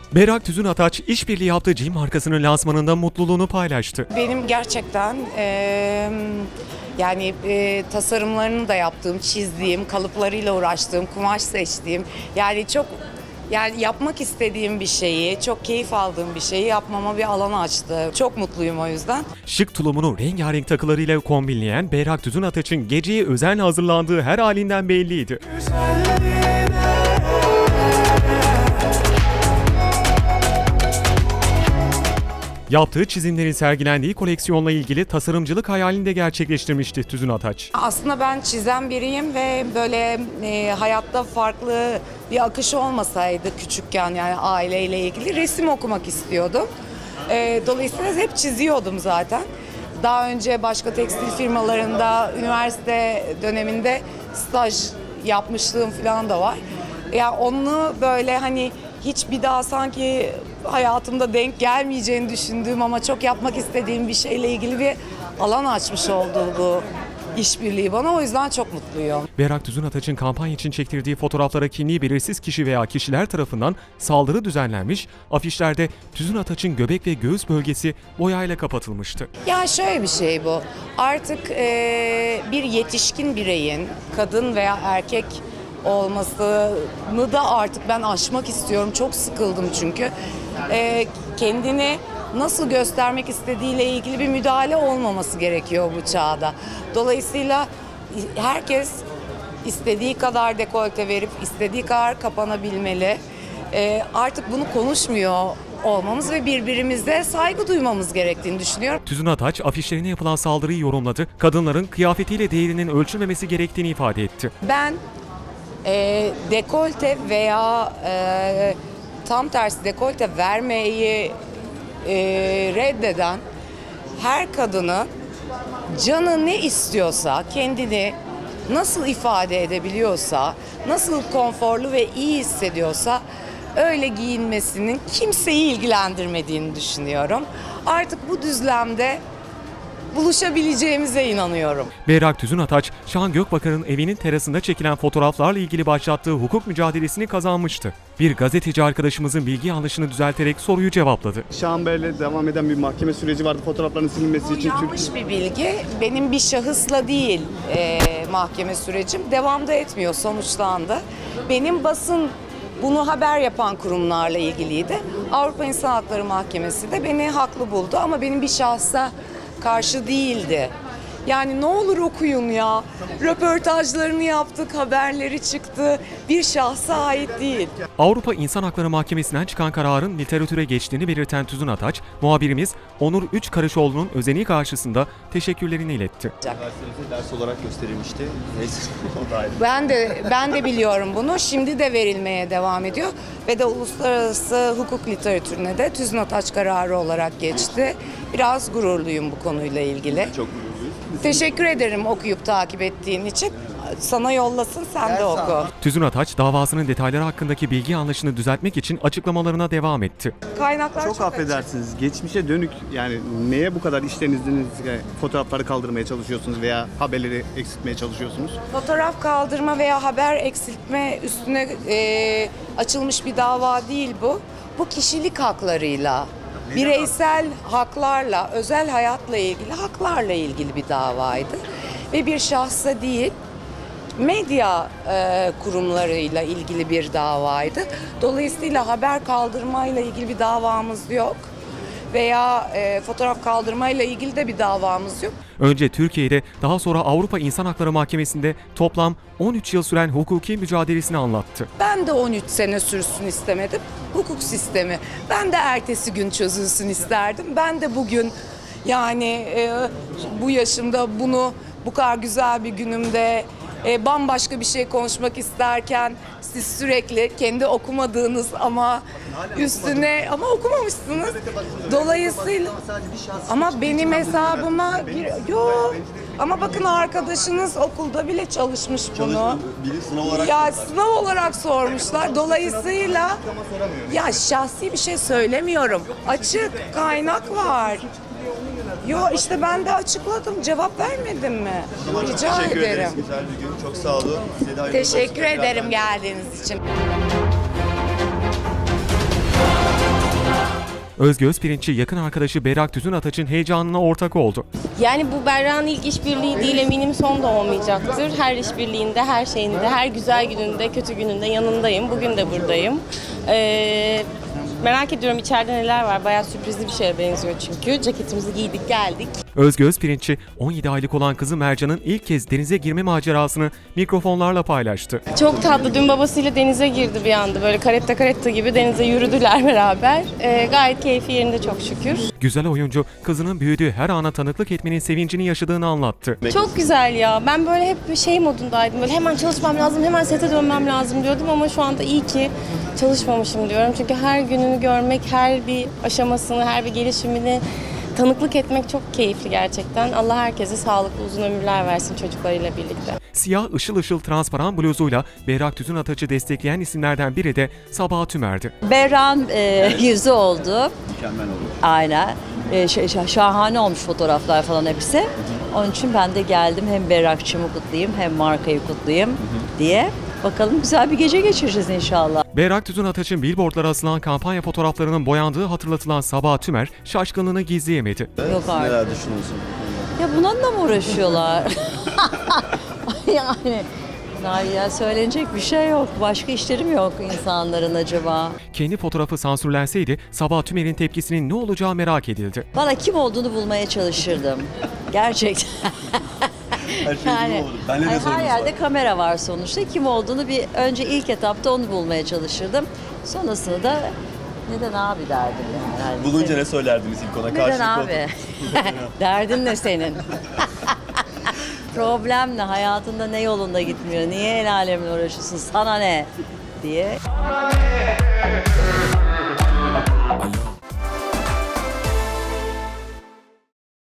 Berrak Tüzün Ataç, işbirliği yaptığı giyim markasının lansmanında mutluluğunu paylaştı. Benim gerçekten tasarımlarını da yaptığım, çizdiğim, kalıplarıyla uğraştığım, kumaş seçtiğim, yapmak istediğim bir şeyi, çok keyif aldığım bir şeyi yapmama bir alan açtı. Çok mutluyum o yüzden. Şık tulumunu rengarenk takılarıyla kombinleyen Berrak Tüzün Ataç'ın geceye özenle hazırlandığı her halinden belliydi. Yaptığı çizimlerin sergilendiği koleksiyonla ilgili tasarımcılık hayalini de gerçekleştirmişti Tüzün Ataç. Aslında ben çizen biriyim ve böyle hayatta farklı bir akış olmasaydı küçükken, yani aileyle ilgili resim okumak istiyordum. Dolayısıyla hep çiziyordum zaten. Daha önce başka tekstil firmalarında üniversite döneminde staj yapmışlığım falan da var. Yani onu böyle hiç bir daha sanki hayatımda denk gelmeyeceğini düşündüğüm ama çok yapmak istediğim bir şeyle ilgili bir alan açmış oldu bu işbirliği bana. O yüzden çok mutluyum. Berrak Tüzün Ataç'ın kampanya için çektirdiği fotoğraflara kimliği belirsiz kişi veya kişiler tarafından saldırı düzenlenmiş, afişlerde Tüzün Ataç'ın göbek ve göğüs bölgesi boyayla kapatılmıştı. Ya şöyle bir şey bu. Artık bir yetişkin bireyin, kadın veya erkek olmasını da artık ben aşmak istiyorum. Çok sıkıldım çünkü. Kendini nasıl göstermek istediğiyle ilgili bir müdahale olmaması gerekiyor bu çağda. Dolayısıyla herkes istediği kadar dekolte verip istediği kadar kapanabilmeli. Artık bunu konuşmuyor olmamız ve birbirimize saygı duymamız gerektiğini düşünüyorum. Tüzün Ataç afişlerine yapılan saldırıyı yorumladı. Kadınların kıyafetiyle değerinin ölçülmemesi gerektiğini ifade etti. Ben dekolte veya tam tersi dekolte vermeyi reddeden her kadını canı ne istiyorsa, kendini nasıl ifade edebiliyorsa, nasıl konforlu ve iyi hissediyorsa öyle giyinmesinin kimseyi ilgilendirmediğini düşünüyorum. Artık bu düzlemde buluşabileceğimize inanıyorum. Berrak Tüzün Ataç, Şahan Gökbakar'ın evinin terasında çekilen fotoğraflarla ilgili başlattığı hukuk mücadelesini kazanmıştı. Bir gazeteci arkadaşımızın bilgi yanlışını düzelterek soruyu cevapladı. Şahan Bey'le devam eden bir mahkeme süreci vardı fotoğrafların silinmesi için. Yanlış bir bilgi. Benim bir şahısla değil mahkeme sürecim. Devamda etmiyor, sonuçlandı. Benim basın bunu haber yapan kurumlarla ilgiliydi. Avrupa İnsan Hakları Mahkemesi de beni haklı buldu ama benim bir şahsa karşı değildi. Yani ne olur okuyun ya. Röportajlarını yaptık, haberleri çıktı. Bir şahsa ait değil. Avrupa İnsan Hakları Mahkemesi'nden çıkan kararın literatüre geçtiğini belirten Tüzün Ataç, muhabirimiz Onur Üçkarışoğlu'nun özeni karşısında teşekkürlerini iletti. Ders olarak gösterilmişti. Ben de biliyorum bunu. Şimdi de verilmeye devam ediyor. Ve de uluslararası hukuk literatürüne de Tüzün Ataç kararı olarak geçti. Biraz gururluyum bu konuyla ilgili. Çok gururluyuz. Teşekkür ederim okuyup takip ettiğin için. Sana yollasın, sen de oku. Tüzün Ataç, davasının detayları hakkındaki bilgi yanlışını düzeltmek için açıklamalarına devam etti. Kaynaklar Çok affedersiniz. Geçmişe dönük yani neye bu kadar işlerinizdiniz, fotoğrafları kaldırmaya çalışıyorsunuz veya haberleri eksiltmeye çalışıyorsunuz? Fotoğraf kaldırma veya haber eksiltme üstüne açılmış bir dava değil bu. Bu kişilik haklarıyla, bireysel haklarla, özel hayatla ilgili haklarla ilgili bir davaydı. Ve bir şahsa değil, medya kurumlarıyla ilgili bir davaydı. Dolayısıyla haber kaldırmayla ilgili bir davamız yok. Veya fotoğraf kaldırmayla ilgili de bir davamız yok. Önce Türkiye'de, daha sonra Avrupa İnsan Hakları Mahkemesi'nde toplam 13 yıl süren hukuki mücadelesini anlattı. Ben de 13 sene sürsün istemedim. Hukuk sistemi. Ben de ertesi gün çözülsün isterdim. Ben de bugün bu yaşımda bunu bu kadar güzel bir günümde bambaşka bir şey konuşmak isterken siz sürekli kendi okumadığınız ama üstüne ama okumamışsınız. Dolayısıyla ama benim hesabıma yok. Ama bakın arkadaşınız okulda bile çalışmış bunu. Ya sınav olarak sormuşlar. Dolayısıyla ya şahsi bir şey söylemiyorum. Açık kaynak var. Yo işte ben de açıkladım. Cevap vermedim mi? Rica ederim. Güzel bir gün. Çok sağ olun. Teşekkür ederim geldiğiniz için. Özge Özpirinççi yakın arkadaşı Berrak Tüzün Ataç'ın heyecanına ortak oldu. Yani bu Berrak'ın ilk işbirliği değil, eminim son da olmayacaktır. Her işbirliğinde, her şeyinde, her güzel gününde, kötü gününde yanındayım. Bugün de buradayım. Merak ediyorum içeride neler var. Bayağı sürprizli bir şeye benziyor çünkü. Ceketimizi giydik, geldik. Özge Özpirinççi 17 aylık olan kızı Mercan'ın ilk kez denize girme macerasını mikrofonlarla paylaştı. Çok tatlı. Dün babasıyla denize girdi bir anda. Böyle karetta gibi denize yürüdüler beraber. Gayet keyfi yerinde çok şükür. Güzel oyuncu kızının büyüdüğü her ana tanıklık etmenin sevincini yaşadığını anlattı. Çok güzel ya. Ben böyle hep şey modundaydım. Böyle hemen çalışmam lazım, hemen sete dönmem lazım diyordum ama şu anda iyi ki çalışmamışım diyorum. Çünkü her gününü görmek, her bir aşamasını, her bir gelişimini tanıklık etmek çok keyifli gerçekten. Allah herkese sağlıklı uzun ömürler versin çocuklarıyla birlikte. Siyah ışıl ışıl transparan bluzuyla Berrak Tüzün Ataç'ı destekleyen isimlerden biri de Sabahat Tümer'di. Berrak'ın yüzü oldu. Mükemmel oldu. Aynen. Şahane olmuş fotoğraflar falan hepsi. Onun için ben de geldim hem Berrak'çımı kutlayayım hem markayı kutlayayım diye. Bakalım güzel bir gece geçireceğiz inşallah. Berrak Tüzün Ataç'ın billboardlara asılan kampanya fotoğraflarının boyandığı hatırlatılan Sabahat Tümer şaşkınlığını gizleyemedi. Yok artık. Neler düşünüyorsun? Ya bununla mı uğraşıyorlar? Yani ya söylenecek bir şey yok. Başka işlerim yok insanların acaba. Kendi fotoğrafı sansürlenseydi Sabahat Tümer'in tepkisinin ne olacağı merak edildi. Valla kim olduğunu bulmaya çalışırdım. Gerçekten. Her şey gibi oldu. Benle de her sorunuz yerde var. kamera var sonuçta. Kim olduğunu önce ilk etapta onu bulmaya çalışırdım. Sonrasını da neden abi derdim yani. Bulunca ne söylerdiniz ilk ona? Neden Karşılıklı abi? Derdin ne senin? Problem ne? Hayatında ne yolunda gitmiyor? Niye el alemle uğraşıyorsun? Sana ne? diye.